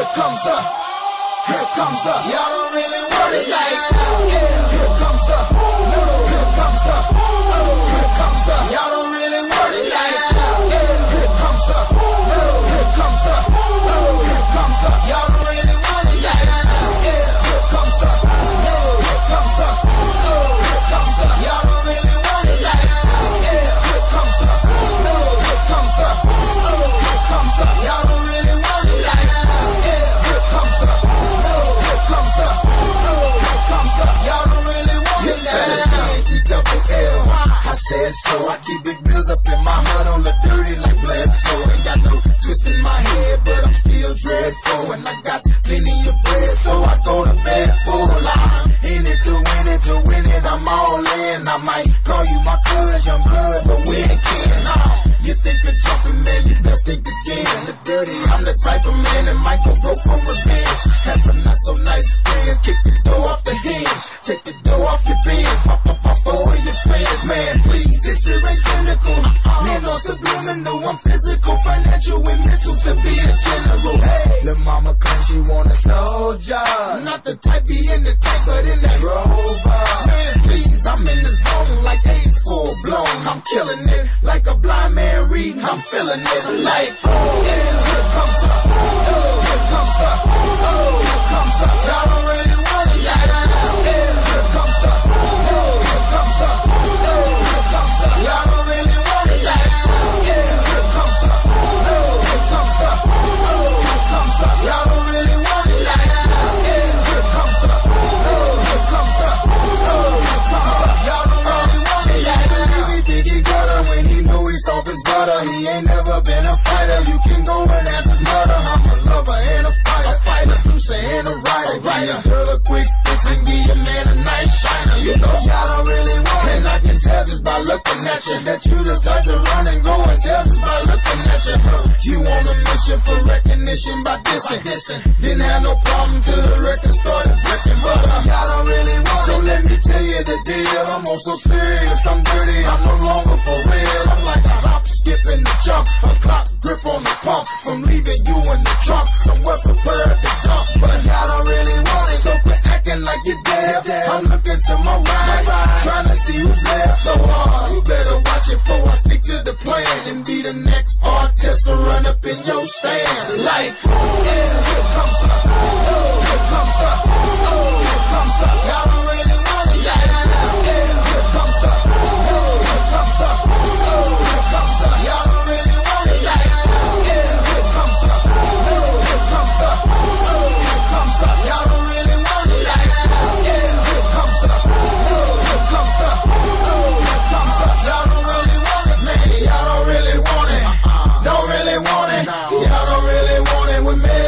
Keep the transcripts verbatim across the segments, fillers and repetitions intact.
comes the, here comes the, y'all don't really want it like that. Yeah, here comes the, no, here comes the, oh, here comes the, y'all don't really want it like that. Yeah, here comes the, no, here comes the, oh, here comes the, y'all don't really want it like that. Yeah, here comes the, no, here comes the, oh, here comes the, y'all don't really want it like that. Yeah, here comes the, no, here comes the, oh, here comes the, y'all don't really want it like that. Yeah, here comes the, no, here comes the, oh, here comes the, y'all don't really want it like that. E double L, I said so. I keep big bills up in my heart on the dirty like Bledsoe. Ain't got no twist in my head, but I'm still dreadful. And I got plenty of bread, so I go to bed full. I'm in it to win it, to win it, I'm all in. I might call you my cuz, young blood, but we ain't kin. Nah, you think of jumping, man, you best think again. The dirty, I'm the type of man that might go broke for revenge. Had some not so nice friends, kick the door off the hinge, take the door off your bins, pop up off all of your fans, man, please. This shit ain't cynical, man, no subliminal. I'm physical, financial, and mental to be a general. Hey, the mama claims she want a soldier, not the type be in the tank, but in that rover. Man, please, I'm in the zone like AIDS full blown. I'm killing it like a blind man reading. I'm feeling it like, oh yeah, here comes the, oh, here comes the, oh, here comes the, y'all don't really want it like that. Yeah, here comes the, oh, here comes the, oh, here comes the, y'all don't really want it like that. Yeah, here comes the, oh, here comes the, oh, here comes the, y'all don't really want it like that. Yeah, here comes the, oh, here comes the, oh, here comes the, y'all don't really want it like that. He think he got her when he know he's off his butter. He ain't never been a fighter. You can go and ask his mother. I'm a lover and a fighter, a fighter, producer and a writer. Give your girl a quick fix and give your man a nice shiner. You know y'all don't really want it, and I can tell just by looking at you that you the type to run and go and tell just by looking at you. You on a mission for recognition by dissing, dissing. Didn't have no problem till the record started breaking, but uh, y'all don't really want it. So let me tell you the deal. I'm on so serious, I'm dirty, I'm no longer for real. I'm like a hop, skip, and a jump, a clock grip on the pump. From leaving you in the trunk, somewhere prepared to dump. But y'all don't really want it, so quit acting like you're deaf. I'm looking to my right, trying to see who's left. So hard, you better watch it before I stick to the plan and be the next artist to run up in your stand. Like, yeah, here comes the, oh, here comes the, oh, here comes the, y'all don't really want it like that. Yeah, here comes the, oh, here comes the, oh, here comes the, y'all don't really want it like that. Yeah, here comes the, oh, here comes the, oh, here comes the, y'all don't really want it like that. Yeah, here comes the, oh, here comes the, oh, here comes the, y'all don't really want it, man. Y'all don't really want it, don't really want it. Y'all don't really want it with me.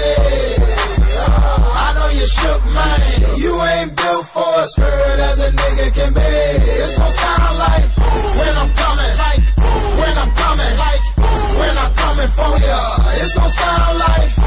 I know you shook, man. You ain't built for a skirt as a nigga can be. It's gon' sound like when I'm coming, like when I'm coming, like when I'm coming for ya. It's gon' sound like